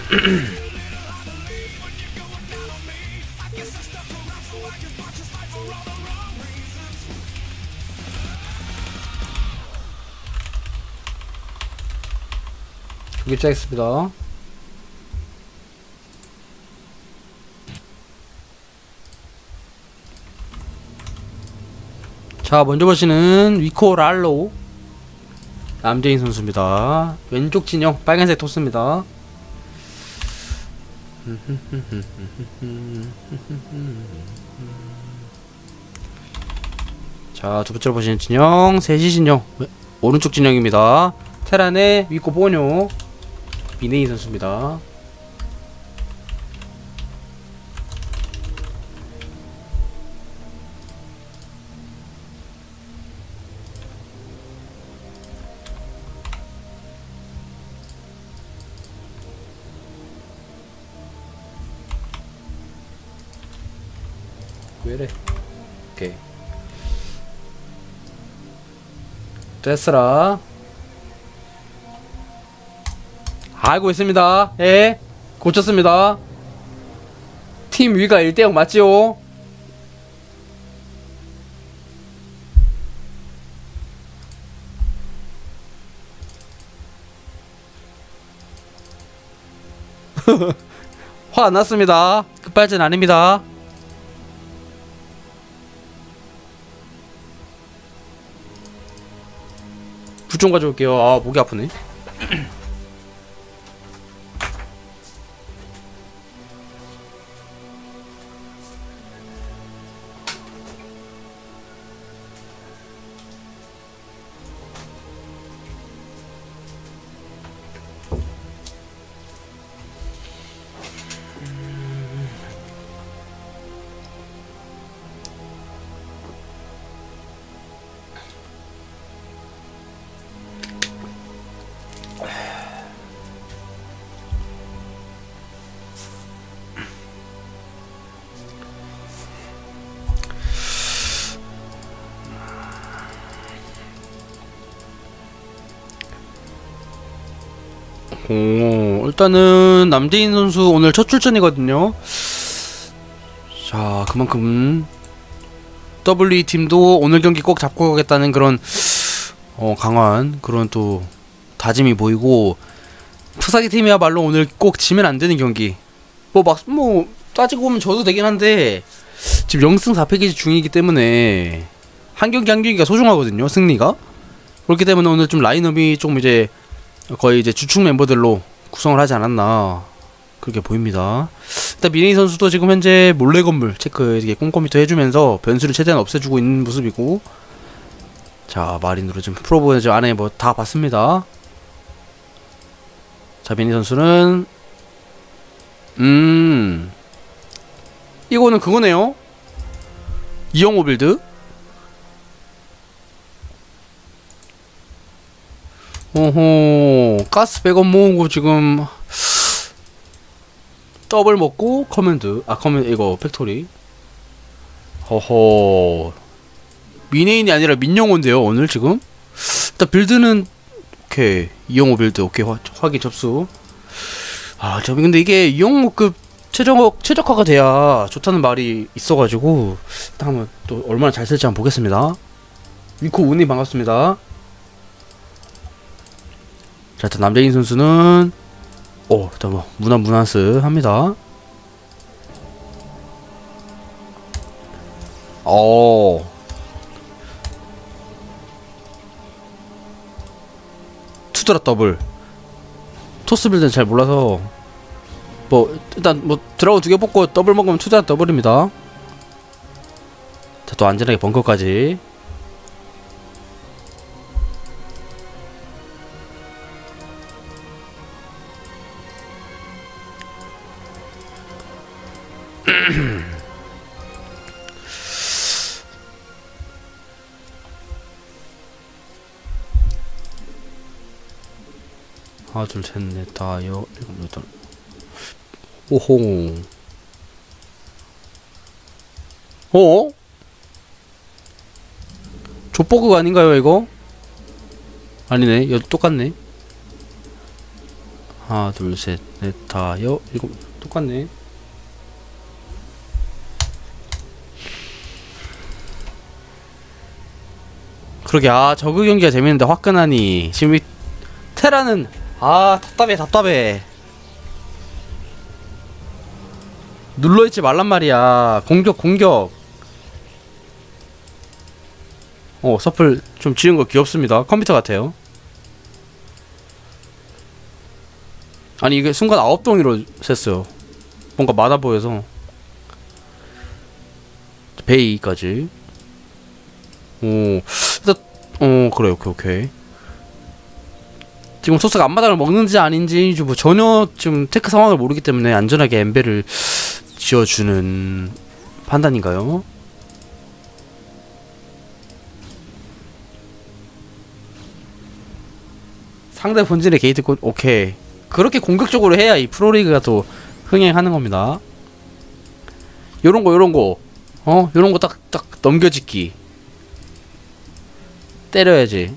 시작했습니다. 자, 먼저 보시는 위코 랄로 남재인 선수입니다. 왼쪽 진영 빨간색 토스입니다. 자, 두 번째로 보시는 진영 셋이 진영 오른쪽 진영입니다. 테란의 위코 보뇨 미네이 선수입니다. 왜래? 오케이. 됐어라. 알고 있습니다. 예, 고쳤습니다. 팀 위가 1대0 맞지요? 화 안 났습니다. 급발진 아닙니다. 불 좀 가져올게요. 아, 목이 아프네. 오, 일단은 남재인 선수 오늘 첫 출전이거든요. 자, 그만큼 WE 팀도 오늘 경기 꼭 잡고 가겠다는 그런 강한 그런 또 다짐이 보이고, 푸사기 팀이야말로 오늘 꼭 지면 안 되는 경기. 뭐 따지고 보면 져도 되긴 한데 지금 0승 4패기 중이기 때문에 한 경기 한 경기가 소중하거든요, 승리가. 그렇기 때문에 오늘 좀 라인업이 조금 이제 거의 이제 주축 멤버들로 구성을 하지 않았나 그렇게 보입니다. 일단 미네이 선수도 지금 현재 몰래 건물 체크 이렇게 꼼꼼히 또 해주면서 변수를 최대한 없애주고 있는 모습이고, 자, 마린으로 지금 프로브 저 안에 뭐 다 봤습니다. 자, 미네이 선수는 이거는 그거네요. 이영호 빌드. 오호, 가스 백업 모으고 지금 더블 먹고 커맨드 이거 팩토리. 허허, 미네인이 아니라 민영호인데요 오늘 지금. 일단 빌드는 오케이, 이영호 빌드 오케이, 확인 접수. 아, 저 근데 이게 이영호급 최적화가 돼야 좋다는 말이 있어가지고 일단 한번 또 얼마나 잘 쓸지 한번 보겠습니다. 위코 운이 반갑습니다. 자, 일단 남재인 선수는 일단 뭐 무난스 합니다. 투드라 더블. 토스 빌드는 잘 몰라서 뭐 일단 뭐 드라우 2개 뽑고 더블 먹으면 투드라 더블입니다. 자, 또 안전하게 벙커까지. 하나 둘 셋 넷 다 일곱 여덟. 오호. 족보그 아닌가요 이거? 아니네, 여기 똑같네. 하나 둘 셋 넷 다 여 일곱 똑같네. 그러게 저그 경기가 재밌는데 화끈하니 지금 이 테라는 답답해. 눌러있지 말란 말이야. 공격. 서플 좀 지은 거 귀엽습니다. 컴퓨터 같아요. 아니 이게 순간 9동이로 셌어요. 뭔가 많아 보여서. 베이까지. 일단 그래. 오케이. 지금 토스가 앞마당을 먹는지 아닌지 뭐 전혀 지금 테크 상황을 모르기 때문에 안전하게 엠베를 지어주는 판단인가요? 상대 본진의 게이트 오케이. 그렇게 공격적으로 해야 이 프로리그가 또 흥행하는 겁니다. 요런 거 요런 거 딱 넘겨짓기 때려야지.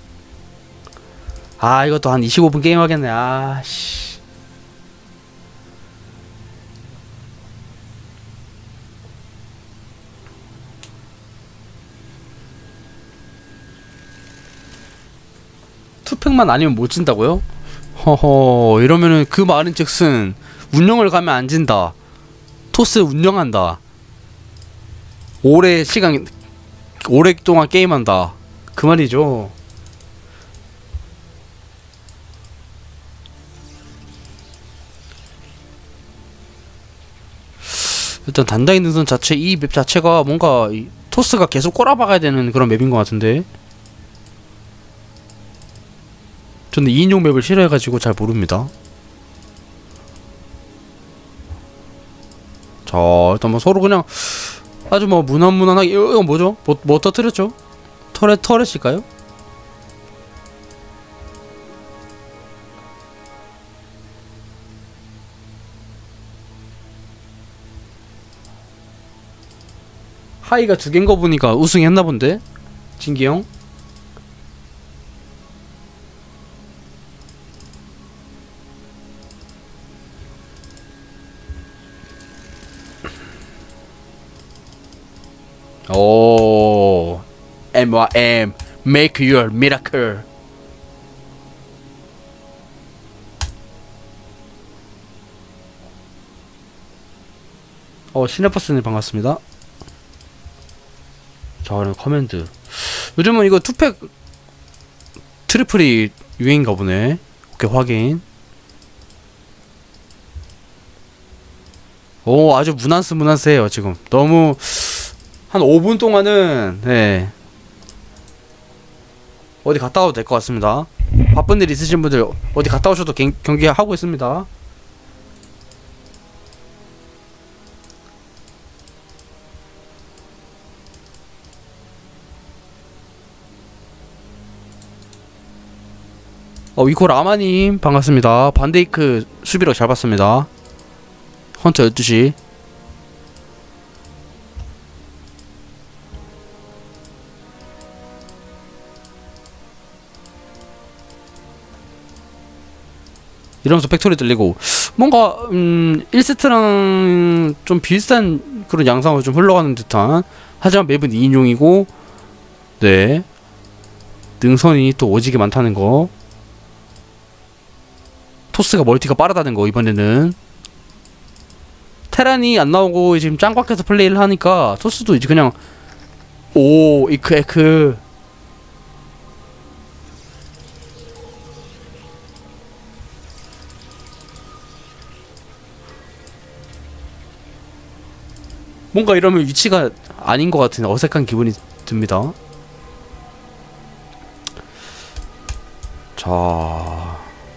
이것도 한 25분 게임 하겠네. 씨. 투팩만 아니면 못 진다고요? 허허, 이러면은 그 말은 즉슨 운영을 가면 안 진다. 토스 운영한다. 오랫동안 게임한다. 그 말이죠. 일단 단단히 능선 자체, 이 맵 자체가 뭔가 토스가 계속 꼬라박아야 되는 그런 맵인 것 같은데. 저는 2인용 맵을 싫어해가지고 잘 모릅니다. 자, 일단 뭐 서로 그냥 아주 뭐 무난무난하게. 이거 뭐죠? 뭐 터뜨렸죠? 터렛일까요? 하이가 2개인 거 보니까 우승했나 본데? 진기형? 오, M make your miracle. 시네퍼스님 반갑습니다. 자, 그럼 커맨드. 요즘은 이거 투팩 트리플이 유행인가 보네. 오케이, 확인. 아주 무난스해요 지금. 너무 한 5분 동안은 어디 갔다 와도 될 것 같습니다. 바쁜 일 있으신 분들 어디 갔다 오셔도 경기 하고 있습니다. 위코 라마님 반갑습니다. 반데이크 수비력 잘 봤습니다. 헌터 12시. 이러면서 팩토리 들리고 뭔가 1세트랑 좀 비슷한 그런 양상으로 좀 흘러가는 듯한. 하지만 맵은 2인용이고 능선이 또 오지게 많다는 거. 토스가 멀티가 빠르다는 거. 이번에는 테란이 안 나오고 지금 짱박해서 플레이를 하니까 토스도 이제 그냥 에크 뭔가 이러면 위치가 아닌 것 같은 어색한 기분이 듭니다. 자,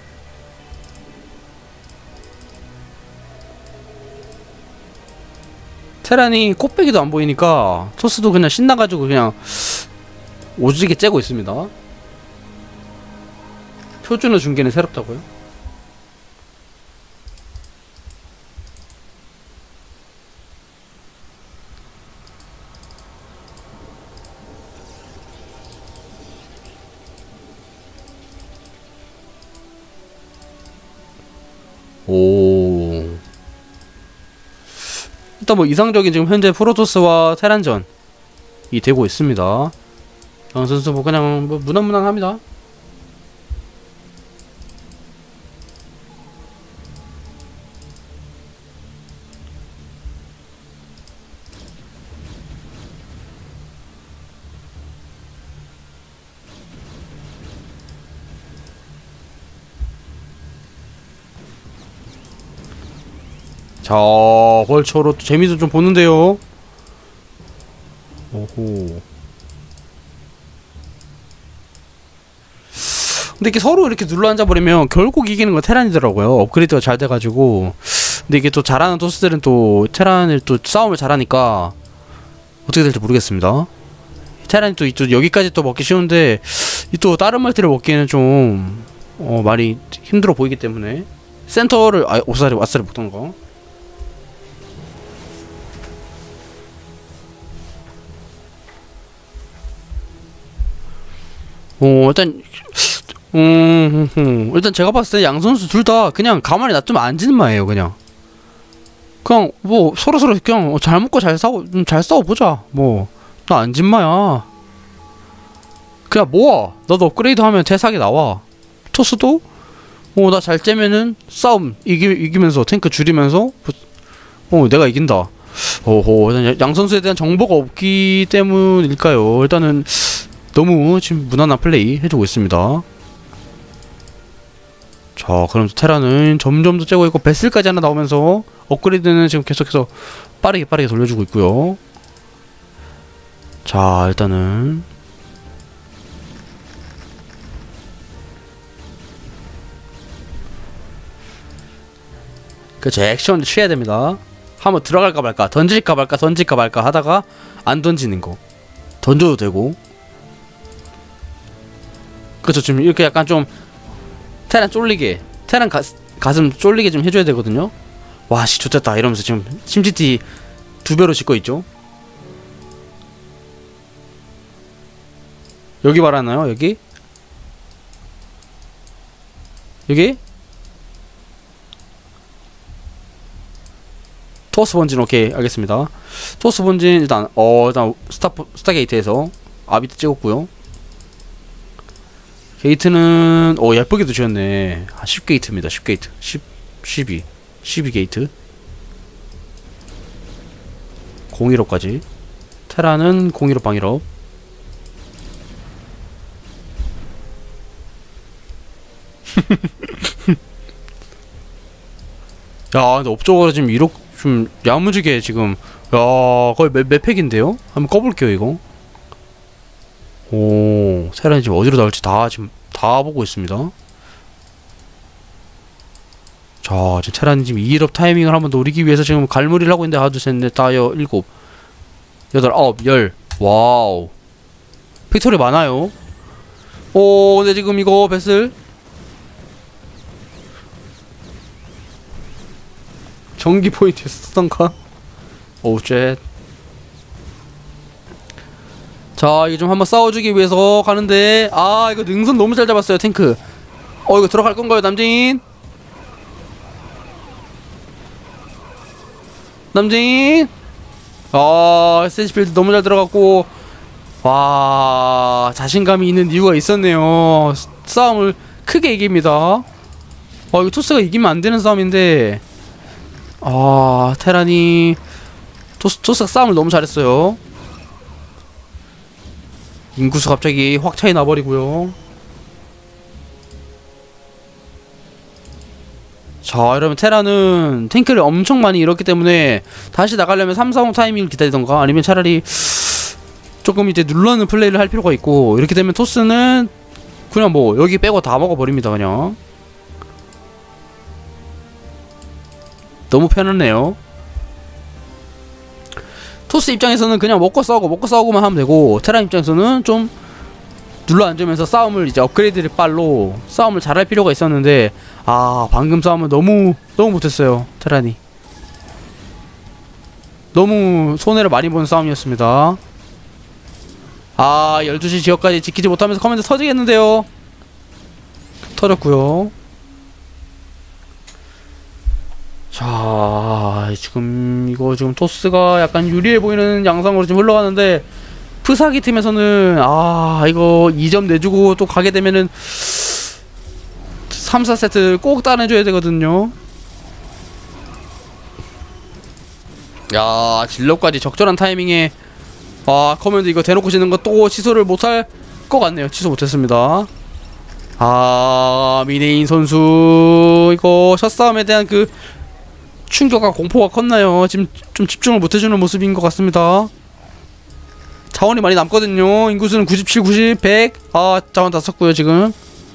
테란이 꽃배기도 안 보이니까 토스도 그냥 신나가지고 그냥 오지게 째고 있습니다. 표준어 중계는 새롭다고요? 오. 일단 뭐 이상적인 지금 현재 프로토스와 테란전이 되고 있습니다. 양 선수 뭐 그냥 뭐 무난무난합니다. 자, 벌처로 재미도 좀 보는데요. 오호. 근데 이게 서로 이렇게 눌러 앉아버리면 결국 이기는 건 테란이더라고요. 업그레이드가 잘 돼가지고. 근데 이게 또 잘하는 토스들은 또 테란을 또 싸움을 잘하니까 어떻게 될지 모르겠습니다. 테란이 또 여기까지 또 먹기 쉬운데 이 또 다른 멀티를 먹기에는 좀 많이 힘들어 보이기 때문에 센터를 오사리 못한 거. 일단 제가 봤을 때 양 선수 둘 다 그냥 가만히 놔두면 안 지는 마예요. 그냥 뭐 서로서로 그냥 잘 먹고 잘 싸워 보자. 뭐 나 안 진 마야. 그냥 모아. 너도 업그레이드 하면 대사기 나와. 토스도 나 잘 째면은 싸움 이기면서 탱크 줄이면서 내가 이긴다. 일단 양 선수에 대한 정보가 없기 때문일까요? 일단은 너무 지금 무난한 플레이 해주고 있습니다. 자, 그럼 테라는 점점 더 째고 있고 베슬까지 하나 나오면서 업그레이드는 지금 계속해서 빠르게 돌려주고 있고요. 자, 일단은 그쵸, 액션을 취해야 됩니다. 한번 들어갈까 말까, 던질까 말까 하다가 안 던지는 거 던져도 되고. 그쵸, 지금 이렇게 약간 좀 테란 쫄리게, 테란 가슴 쫄리게 좀 해줘야 되거든요. 와, 씨, 좋됐다 이러면서 지금 심시티 2배로 짓고 있죠. 여기 말하나요? 여기? 토스 본진. 오케이, 알겠습니다. 토스 본진 일단 스타게이트에서 아비트 찍었고요. 게이트는 예쁘게도 지었네. 10게이트입니다. 10게이트 12 게이트 015까지. 테라는 015 방일업. 야, 근데 업적으로 지금 좀 야무지게 지금, 야, 거의 몇 팩인데요? 한번 꺼볼게요 이거. 오, 테란이 지금 어디로 나올지 지금 다 보고 있습니다. 자, 지금 테란이 지금 2일업 타이밍을 한번 노리기 위해서 지금 갈무리를 하고 있는데, 하나 둘 셋 넷 다 일곱 여덟 아홉 열. 와우, 팩토리 많아요. 근데 지금 이거 베슬 전기 포인트 쓰던가? 쉣. 자, 이거 좀 한번 싸워주기 위해서 가는데, 이거 능선 너무 잘 잡았어요, 탱크. 이거 들어갈 건가요, 남진? SC필드 너무 잘 들어갔고, 와, 자신감이 있는 이유가 있었네요. 싸움을 크게 이깁니다. 이거 토스가 이기면 안 되는 싸움인데, 테란이 토스가 싸움을 너무 잘했어요. 인구수 갑자기 확 차이 나버리고요. 자, 이러면 테라는 탱크를 엄청 많이 잃었기 때문에 다시 나가려면 3-4호 타이밍을 기다리던가, 아니면 차라리 조금 이제 눌러는 플레이를 할 필요가 있고, 이렇게 되면 토스는 그냥 뭐 여기 빼고 다 먹어버립니다. 그냥 너무 편하네요. 토스 입장에서는 그냥 먹고 싸우고만 하면 되고, 테란 입장에서는 좀 눌러 앉으면서 싸움을 이제 업그레이드를 빨로 싸움을 잘할 필요가 있었는데, 방금 싸움은 너무 못했어요. 테란이 너무 손해를 많이 본 싸움이었습니다. 12시 지역까지 지키지 못하면서 커맨드 터지겠는데요. 터졌고요. 자, 지금 이거 지금 토스가 약간 유리해 보이는 양상으로 지금 흘러가는데 푸사기 팀에서는 이거 2점 내주고 또 가게 되면은 3, 4세트 꼭 따내줘야 되거든요. 야, 진로까지 적절한 타이밍에 커맨드 이거 대놓고 지는 거 또 취소를 못할 것 같네요. 취소 못했습니다. 미네인 선수 이거 샷싸움에 대한 그 충격과 공포가 컸나요? 지금 좀 집중을 못해주는 모습인 것 같습니다. 자원이 많이 남거든요. 인구수는 97, 90, 100. 자원 다 썼고요 지금.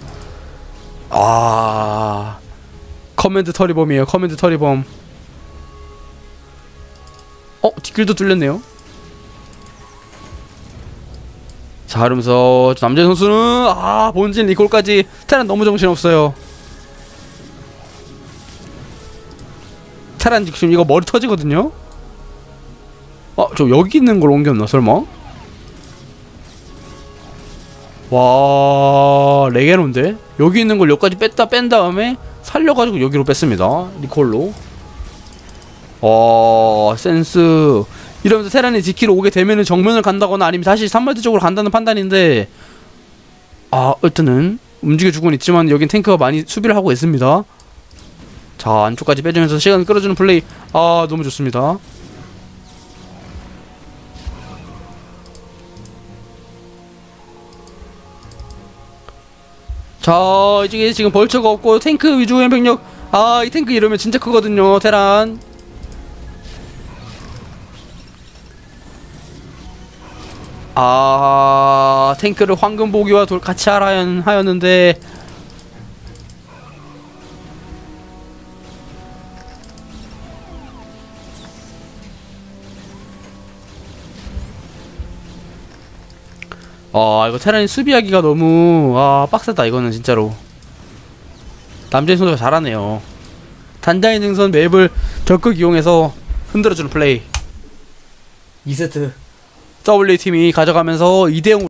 커맨드 터리범이에요. 커맨드 터리범. 뒷길도 뚫렸네요. 자, 그러면서 남재 선수는 본진 리콜까지. 테란 너무 정신없어요. 테란 지금 이거 머리 터지거든요. 저 여기 있는 걸 옮겼나 설마? 와, 레게노인데? 여기 있는 걸 여기까지 뺀 다음에 살려가지고 여기로 뺐습니다. 리콜로. 센스. 이러면서 테란이 지키러 오게 되면은 정면을 간다거나 아니면 다시 산말드 쪽으로 간다는 판단인데, 일단은 움직여주곤 있지만 여긴 탱크가 많이 수비를 하고 있습니다. 자, 안쪽까지 빼주면서 시간을 끌어주는 플레이. 너무 좋습니다. 자, 이제 지금 벌처가 없고 탱크 위주의 병력. 이 탱크 이러면 진짜 크거든요 테란. 탱크를 황금 보기와 같이 하였는데 이거 테란이 수비하기가 너무 빡세다 이거는 진짜로. 남재인 선수가 잘하네요. 단자인 능선 맵을 적극 이용해서 흔들어주는 플레이. 2세트 W팀이 가져가면서 2대0